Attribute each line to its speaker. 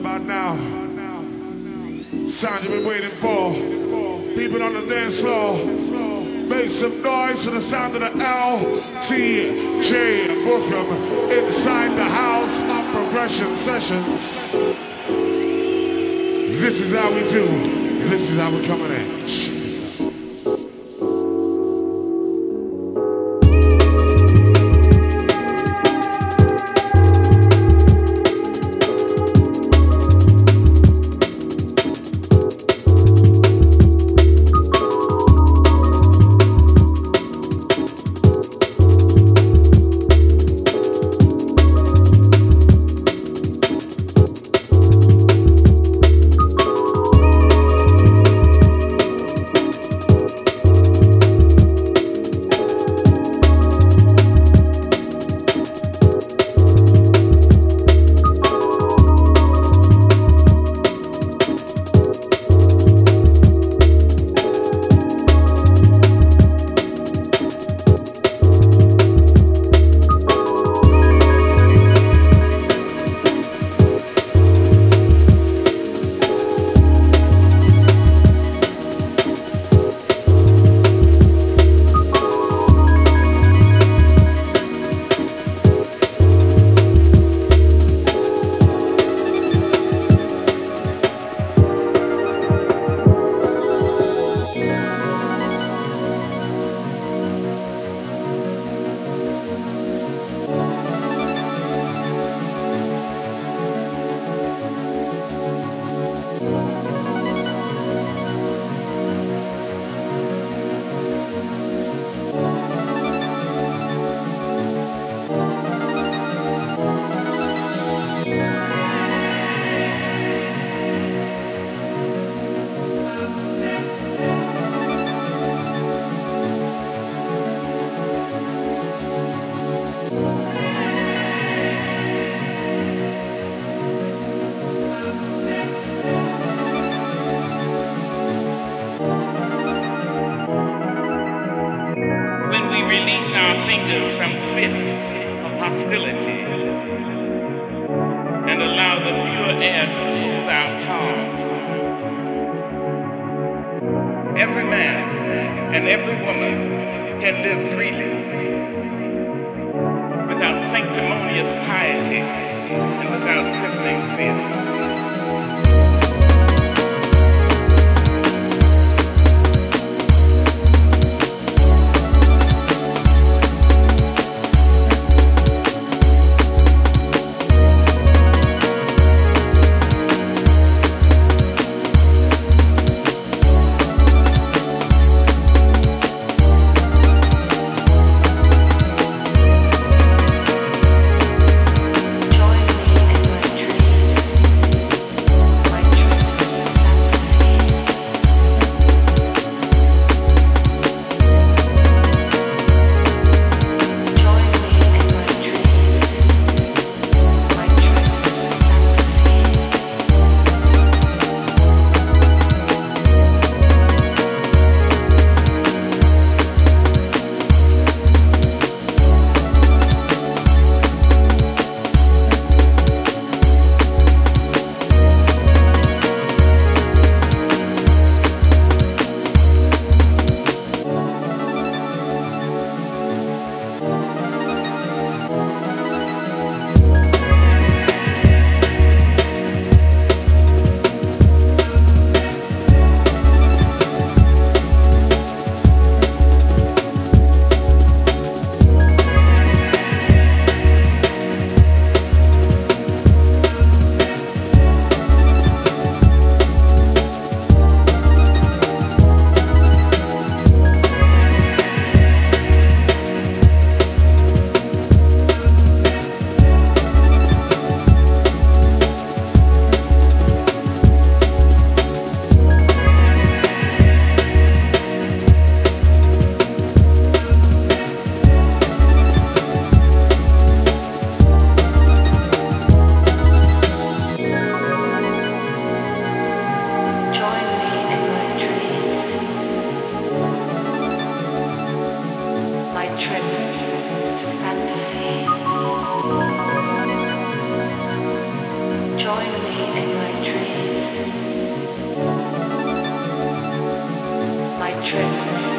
Speaker 1: about now. Sound you've been waiting for. People on the dance floor. Make some noise for the sound of the LTJ Bukem inside the house of progression sessions. This is how we do. This is how we're coming in.
Speaker 2: Release our fingers from fists of hostility and allow the pure air to soothe our palms. Every man and every woman can live freely without sanctimonious piety and without crippling fear.
Speaker 3: Join me in my dreams. in my dreams. My trips